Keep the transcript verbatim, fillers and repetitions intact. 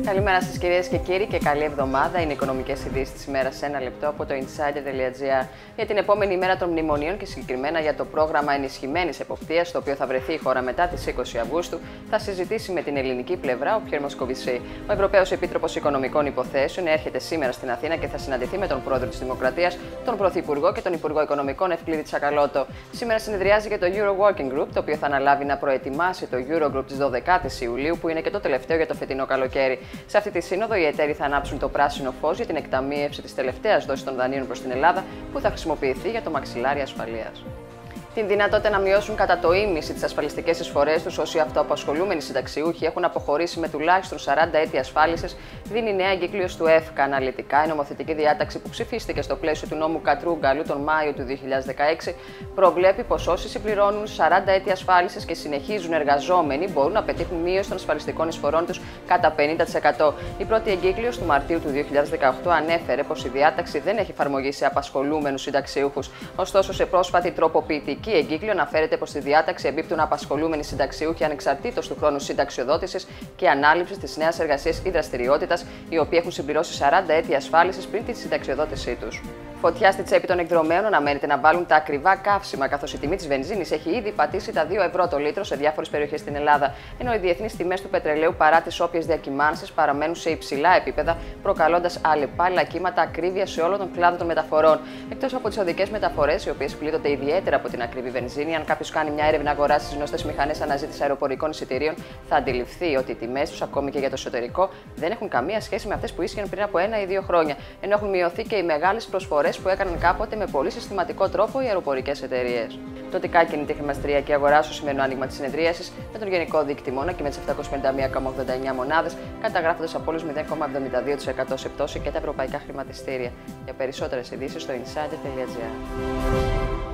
Καλημέρα σας κυρίες και κύριοι και καλή εβδομάδα. Είναι οι οικονομικές ειδήσεις της ημέρας σε ένα λεπτό από το insider τελεία gr. Για την επόμενη ημέρα των μνημονίων και συγκεκριμένα για το πρόγραμμα ενισχυμένης εποπτείας, στο οποίο θα βρεθεί η χώρα μετά τις είκοσι Αυγούστου, θα συζητήσει με την ελληνική πλευρά ο Πιέρ Μοσκοβισή. Ο Ευρωπαίος Επίτροπος Οικονομικών Υποθέσεων έρχεται σήμερα στην Αθήνα και θα συναντηθεί με τον Πρόεδρο της Δημοκρατίας, τον Πρωθυπουργό και τον Υπουργό Οικονομικών Ευκλήδη Τσακαλώτο. Σήμερα συνεδριάζει και το Euro Working Group, το οποίο θα αναλάβει να προετοιμάσει το Eurogroup της δωδεκάτης Ιουλίου, που είναι και το τελευταίο για το φετινό καλοκαίρι. Σε αυτή τη σύνοδο, οι εταίροι θα ανάψουν το πράσινο φως για την εκταμείευση της τελευταίας δόσης των δανείων προς την Ελλάδα, που θα χρησιμοποιηθεί για το μαξιλάρι ασφαλείας. Την δυνατότητα να μειώσουν κατά το ίμιση τις ασφαλιστικές εισφορές τους όσοι αυτοαπασχολούμενοι συνταξιούχοι έχουν αποχωρήσει με τουλάχιστον σαράντα έτη ασφάλισης, δίνει νέα εγκύκλιος του ΕΦΚΑ. Αναλυτικά, η νομοθετική διάταξη που ψηφίστηκε στο πλαίσιο του νόμου Κατρούγκαλου τον Μάιο του δύο χιλιάδες δεκαέξι προβλέπει πως όσοι συμπληρώνουν σαράντα έτη ασφάλισης και συνεχίζουν εργαζόμενοι μπορούν να πετύχουν μείωση των ασφαλιστικών εισφορών τους κατά πενήντα τοις εκατό. Η πρώτη εγκύκλιος του Μαρτίου του δύο χιλιάδες δεκαοκτώ ανέφερε πως η διάταξη δεν έχει εφαρμογή σε απασχολούμενους συνταξιούχους. Ωστόσο, σε πρόσφατη τροποποιητική Η εγκύκλιο αναφέρεται πως στη διάταξη εμπίπτουν απασχολούμενοι συνταξιούχοι ανεξαρτήτως του χρόνου συνταξιοδότησης και ανάληψης της νέας εργασίας ή δραστηριότητας, οι οποίοι έχουν συμπληρώσει σαράντα έτη ασφάλισης πριν τη συνταξιοδότησή τους. Φωτιά στη τσέπη των εκδρομένων αναμένεται να βάλουν τα ακριβά καύσιμα, καθώς η τιμή της βενζίνης έχει ήδη πατήσει τα δύο ευρώ το λίτρο σε διάφορες περιοχές στην Ελλάδα, ενώ οι διεθνείς τιμές του πετρελαίου, παρά τις όποιες διακυμάνσεις, παραμένουν σε υψηλά επίπεδα, προκαλώντας αλλεπάλληλα κύματα ακρίβειας σε όλο τον κλάδο των μεταφορών. Εκτός από τις οδικές μεταφορές, οι οποίες πλήττονται ιδιαίτερα από την ακριβή βενζίνη, αν κάποιος κάνει μια έρευνα αγοράς στις γνωστές μηχανές αναζήτησης αεροπορικών εισιτηρίων, θα αντιληφθεί ότι οι τιμές τους, ακόμη και για το εσωτερικό, δεν έχουν καμία σχέση με αυτές που ίσχυαν πριν από ένα ή δύο χρόνια, ενώ έχουν μειωθεί και οι μεγάλες προσφορές που έκαναν κάποτε με πολύ συστηματικό τρόπο οι αεροπορικές εταιρείες. Το ΤΙΚΑ κινείται η χρηματιστηριακή αγορά στο σημερινό άνοιγμα της συνεδρίασης, με τον γενικό δείκτη μόνο και με τις επτακόσιες πενήντα μία κόμμα ογδόντα εννέα μονάδες, καταγράφοντας από όλους μηδέν κόμμα εβδομήντα δύο τοις εκατό σε πτώση και τα ευρωπαϊκά χρηματιστήρια. Για περισσότερες ειδήσεις στο insider τελεία gr.